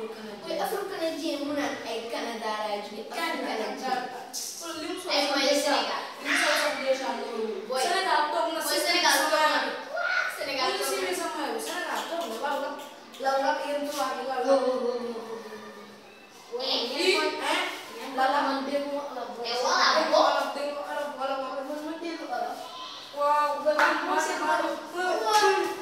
Woi Afro-Canadien mu naan ay Canada laa jóge Afro-Canadien. Ay mooy Sénégal. Boy Sénégal toog na. Sénégal toog na. Wow,